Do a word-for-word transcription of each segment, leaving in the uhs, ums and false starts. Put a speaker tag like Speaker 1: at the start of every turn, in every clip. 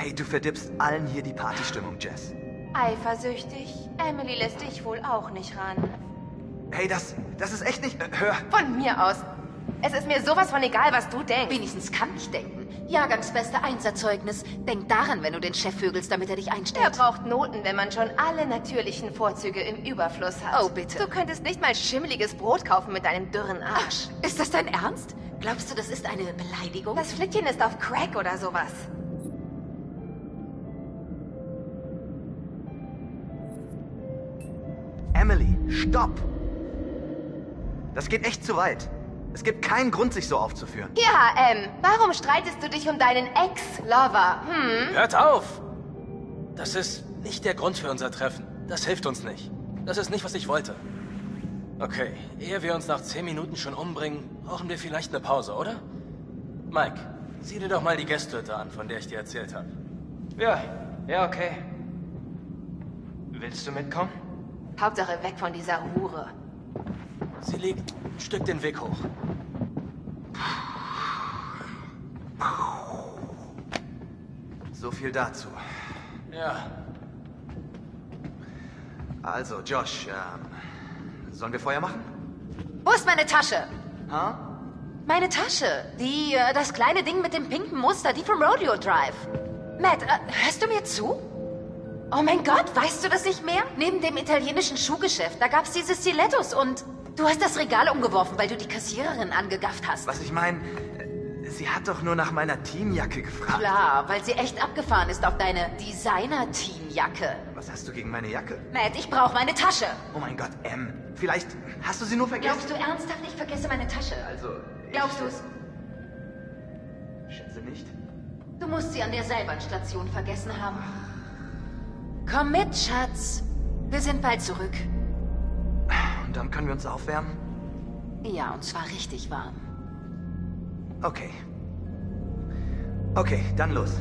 Speaker 1: Ey, du verdirbst allen hier die Partystimmung, Jess.
Speaker 2: Eifersüchtig? Emily lässt dich wohl auch nicht ran.
Speaker 1: Hey, das, das ist echt nicht... Äh, hör...
Speaker 2: Von mir aus. Es ist mir sowas von egal, was du denkst.
Speaker 3: Wenigstens kann ich denken. Jahrgangsbeste Einserzeugnis. Denk daran, wenn du den Chef vögelst, damit er dich einstellt.
Speaker 2: Er braucht Noten, wenn man schon alle natürlichen Vorzüge im Überfluss hat.
Speaker 3: Oh, bitte.
Speaker 2: Du könntest nicht mal schimmeliges Brot kaufen mit deinem dürren Arsch.
Speaker 3: Ach, ist das dein Ernst? Glaubst du, das ist eine Beleidigung?
Speaker 2: Das Flittchen ist auf Crack oder sowas.
Speaker 1: Emily, stopp! Das geht echt zu weit. Es gibt keinen Grund, sich so aufzuführen.
Speaker 2: Ja, Em, warum streitest du dich um deinen Ex-Lover? Hm?
Speaker 4: Hört auf! Das ist nicht der Grund für unser Treffen. Das hilft uns nicht. Das ist nicht, was ich wollte. Okay, ehe wir uns nach zehn Minuten schon umbringen, brauchen wir vielleicht eine Pause, oder? Mike, sieh dir doch mal die Gästhütte an, von der ich dir erzählt habe.
Speaker 5: Ja, ja, okay. Willst du mitkommen?
Speaker 2: Hauptsache weg von dieser Hure.
Speaker 4: Sie liegt ein Stück den Weg hoch.
Speaker 1: So viel dazu.
Speaker 4: Ja.
Speaker 1: Also, Josh, ähm, sollen wir Feuer machen?
Speaker 3: Wo ist meine Tasche?
Speaker 1: Ha?
Speaker 3: Meine Tasche. Die, äh, das kleine Ding mit dem pinken Muster, die vom Rodeo Drive. Matt, äh, hörst du mir zu? Oh mein Gott, weißt du das nicht mehr? Neben dem italienischen Schuhgeschäft, da gab's diese Stilettos und du hast das Regal umgeworfen, weil du die Kassiererin angegafft hast.
Speaker 1: Was ich meine, sie hat doch nur nach meiner Teamjacke gefragt.
Speaker 3: Klar, weil sie echt abgefahren ist auf deine Designer-Teamjacke.
Speaker 1: Was hast du gegen meine Jacke?
Speaker 3: Matt, ich brauche meine Tasche.
Speaker 1: Oh mein Gott, Em, vielleicht hast du sie nur vergessen?
Speaker 3: Glaubst du ernsthaft, ich vergesse meine Tasche?
Speaker 1: Also, ich...
Speaker 3: Glaubst du es?
Speaker 1: Schätze nicht.
Speaker 3: Du musst sie an der Seilbahnstation vergessen haben. Komm mit, Schatz. Wir sind bald zurück.
Speaker 1: Und dann können wir uns aufwärmen?
Speaker 3: Ja, und zwar richtig warm.
Speaker 1: Okay. Okay, dann los.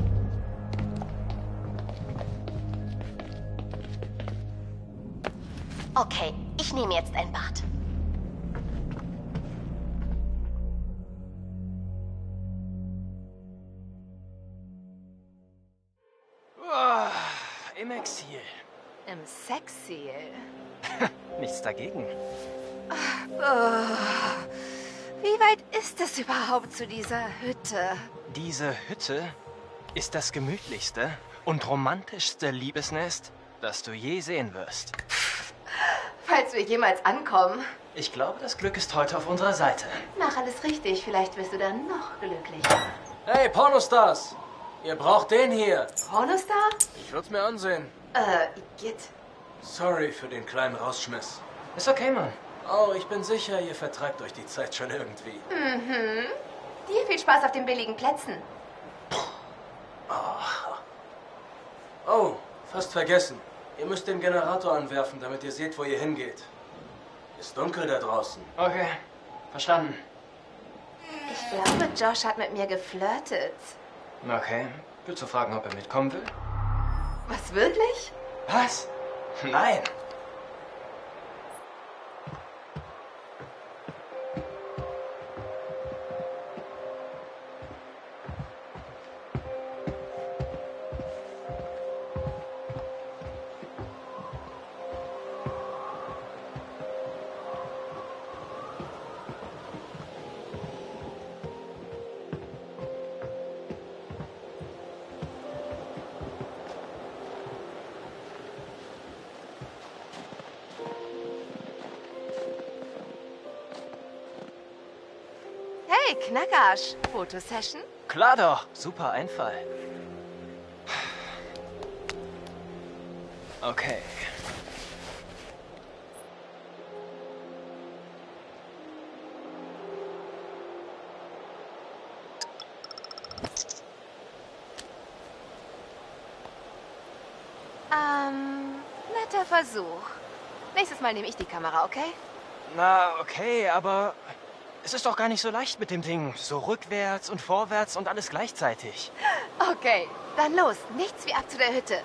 Speaker 6: Okay, ich nehme jetzt ein Bad.
Speaker 5: Oh, im Exil.
Speaker 2: Im Sexil.
Speaker 5: Nichts dagegen.
Speaker 2: Oh. Wie weit ist es überhaupt zu dieser Hütte?
Speaker 5: Diese Hütte ist das gemütlichste und romantischste Liebesnest, das du je sehen wirst.
Speaker 2: Falls wir jemals ankommen.
Speaker 5: Ich glaube, das Glück ist heute auf unserer Seite.
Speaker 2: Mach alles richtig, vielleicht wirst du dann noch glücklicher.
Speaker 4: Hey, Pornostars! Ihr braucht den hier.
Speaker 2: Pornostar?
Speaker 4: Ich würde es mir ansehen.
Speaker 2: Äh, Igitt.
Speaker 4: Sorry für den kleinen Rausschmiss.
Speaker 5: Ist okay, Mann.
Speaker 4: Oh, ich bin sicher, ihr vertreibt euch die Zeit schon irgendwie.
Speaker 2: Mhm. Dir viel Spaß auf den billigen Plätzen.
Speaker 4: Oh, fast vergessen. Ihr müsst den Generator anwerfen, damit ihr seht, wo ihr hingeht. Ist dunkel da draußen.
Speaker 5: Okay, verstanden.
Speaker 2: Ich glaube, Josh hat mit mir geflirtet.
Speaker 5: Okay, willst du fragen, ob er mitkommen will?
Speaker 2: Was, wirklich?
Speaker 5: Was? Nein.
Speaker 2: Hey, Knackarsch. Fotosession?
Speaker 5: Klar doch, super Einfall. Okay.
Speaker 2: Ähm, netter Versuch. Nächstes Mal nehme ich die Kamera, okay?
Speaker 5: Na, okay, aber es ist doch gar nicht so leicht mit dem Ding. So rückwärts und vorwärts und alles gleichzeitig.
Speaker 2: Okay, dann los. Nichts wie ab zu der Hütte.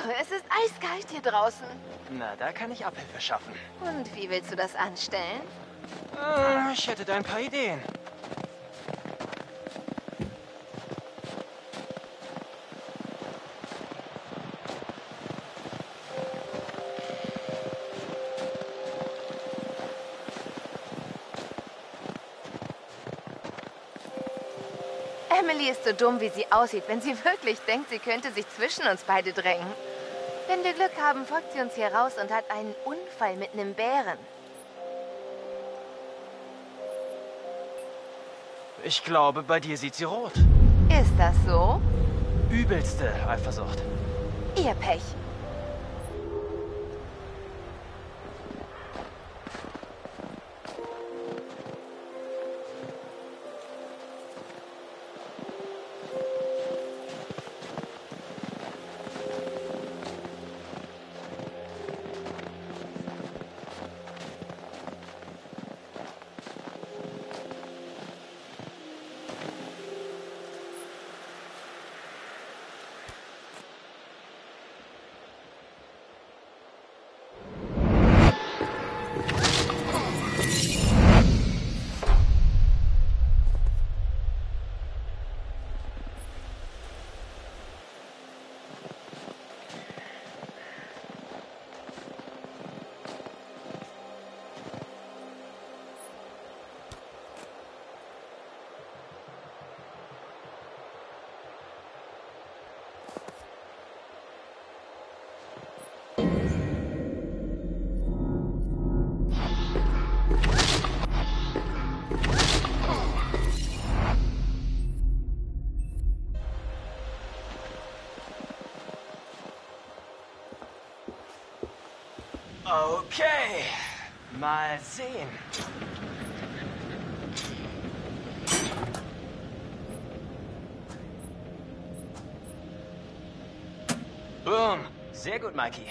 Speaker 2: es ist eiskalt hier draußen.
Speaker 5: Na, da kann ich Abhilfe schaffen.
Speaker 2: Und wie willst du das anstellen?
Speaker 5: Äh, ich hätte da ein paar Ideen.
Speaker 2: Emily ist so dumm, wie sie aussieht, wenn sie wirklich denkt, sie könnte sich zwischen uns beide drängen. Wenn wir Glück haben, folgt sie uns hier raus und hat einen Unfall mit einem Bären.
Speaker 5: Ich glaube, bei dir sieht sie rot.
Speaker 2: Ist das so?
Speaker 5: Übelste Eifersucht.
Speaker 2: Ihr Pech.
Speaker 5: Okay, mal sehen. Boom, sehr gut, Mikey.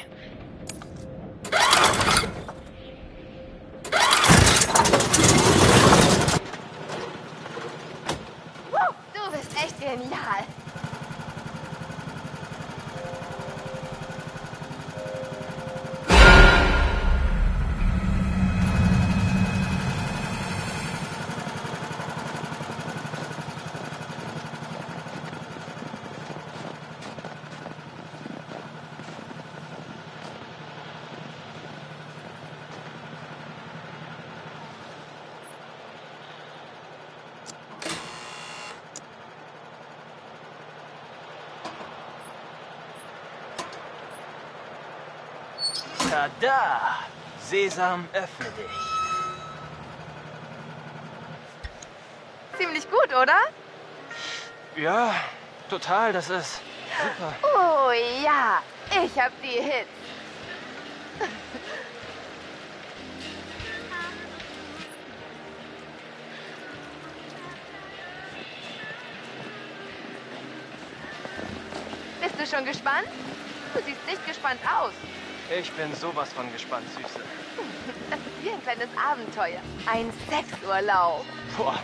Speaker 2: Wow, du bist echt genial.
Speaker 5: Tada! Sesam, öffne dich.
Speaker 2: Ziemlich gut, oder?
Speaker 5: Ja, total, das ist super.
Speaker 2: Oh ja, ich hab die Hits. Bist du schon gespannt? Du siehst nicht gespannt aus.
Speaker 5: Ich bin sowas von gespannt, Süße.
Speaker 2: Das ist wie ein kleines Abenteuer. Ein Sexurlaub.
Speaker 5: Boah.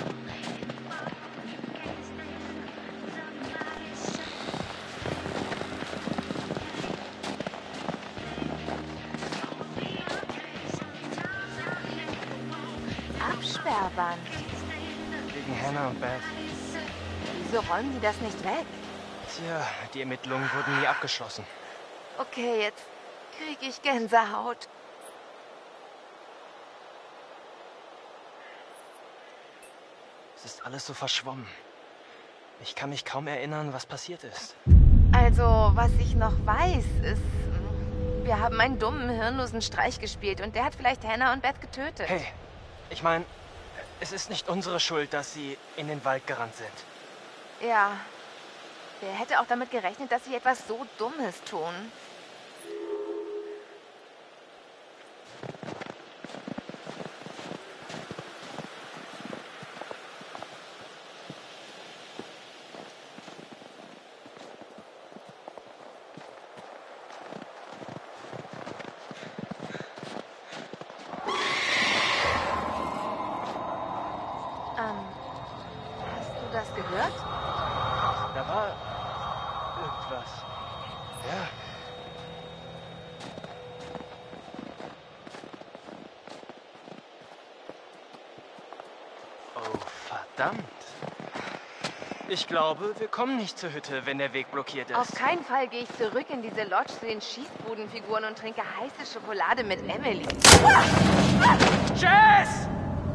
Speaker 2: Absperrband.
Speaker 5: Wegen Hannah und Beth.
Speaker 2: Wieso räumen die das nicht weg?
Speaker 5: Tja, die Ermittlungen wurden nie abgeschlossen.
Speaker 2: Okay, jetzt kriege ich Gänsehaut.
Speaker 5: Es ist alles so verschwommen. Ich kann mich kaum erinnern, was passiert ist.
Speaker 2: Also, was ich noch weiß, ist, wir haben einen dummen, hirnlosen Streich gespielt und der hat vielleicht Hannah und Beth getötet.
Speaker 5: Hey, ich meine, es ist nicht unsere Schuld, dass sie in den Wald gerannt sind.
Speaker 2: Ja. Wer hätte auch damit gerechnet, dass sie etwas so Dummes tun? Ähm, hast du das gehört?
Speaker 5: Da war irgendwas. Ja, Verdammt. Ich glaube, wir kommen nicht zur Hütte, wenn der Weg blockiert ist.
Speaker 2: Auf keinen Fall gehe ich zurück in diese Lodge zu den Schießbudenfiguren und trinke heiße Schokolade mit Emily.
Speaker 5: Jess!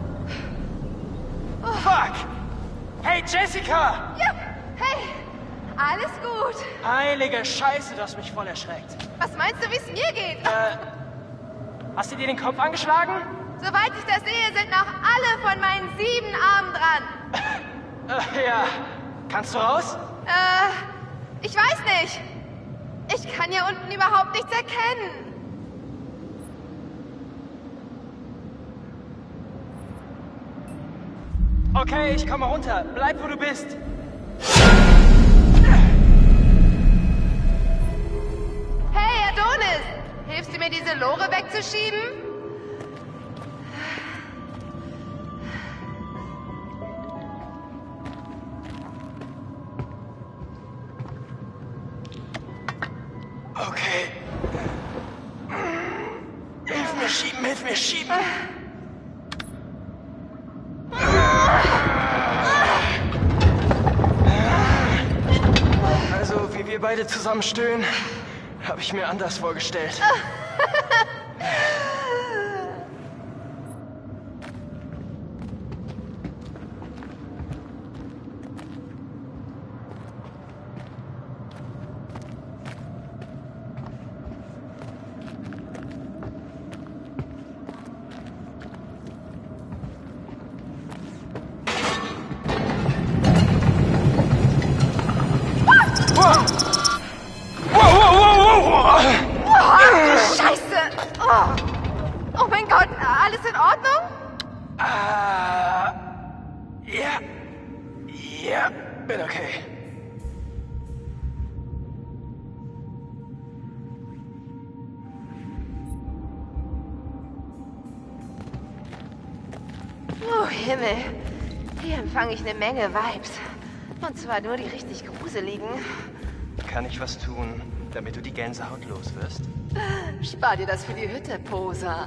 Speaker 5: Oh. Fuck! Hey, Jessica!
Speaker 2: Ja, hey! Alles gut.
Speaker 5: Heilige Scheiße, du hast mich voll erschreckt.
Speaker 2: Was meinst du, wie es mir geht?
Speaker 5: Äh, hast du dir den Kopf angeschlagen?
Speaker 2: Soweit ich das sehe, sind noch alle von meinen sieben Armen dran.
Speaker 5: Äh, ja. Kannst du raus?
Speaker 2: Äh, ich weiß nicht. Ich kann hier unten überhaupt nichts erkennen.
Speaker 5: Okay, ich komme runter. Bleib, wo du bist.
Speaker 2: Hey, Adonis! Hilfst du mir, diese Lore wegzuschieben?
Speaker 5: Okay. Hilf mir schieben, hilf mir schieben. Also, wie wir beide zusammen stöhnen, habe ich mir anders vorgestellt.
Speaker 2: Oh mein Gott, alles in Ordnung?
Speaker 5: Ah, ja. Ja, bin okay.
Speaker 2: Oh Himmel, hier empfange ich eine Menge Vibes. Und zwar nur die richtig gruseligen.
Speaker 5: Kann ich was tun, damit du die Gänsehaut los wirst?
Speaker 2: Spar dir das für die Hütte, Poser.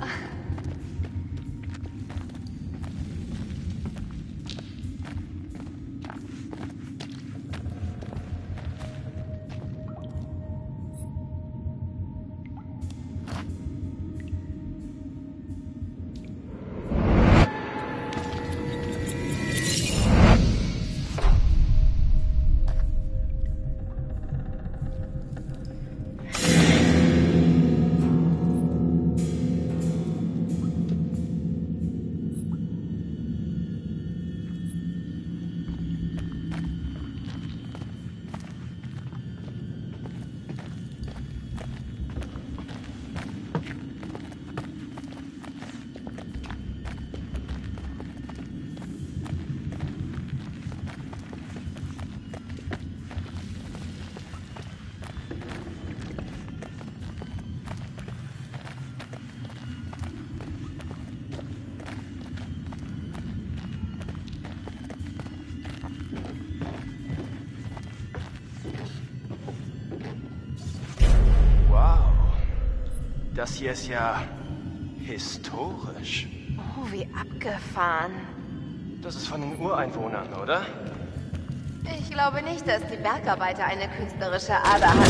Speaker 5: Das hier ist ja historisch.
Speaker 2: Oh, wie abgefahren.
Speaker 5: Das ist von den Ureinwohnern, oder?
Speaker 2: Ich glaube nicht, dass die Bergarbeiter eine künstlerische Ader hatten.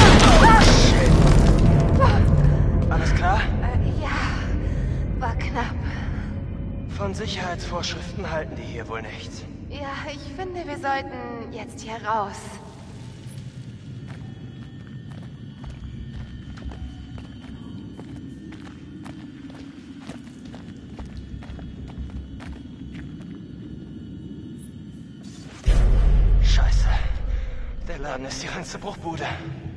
Speaker 5: Ah! Alles klar?
Speaker 2: Äh, ja, war knapp.
Speaker 5: Von Sicherheitsvorschriften halten die hier wohl nichts.
Speaker 2: Ja, ich finde, wir sollten jetzt hier raus.
Speaker 5: Scheiße. Der Laden ist die reinste Bruchbude.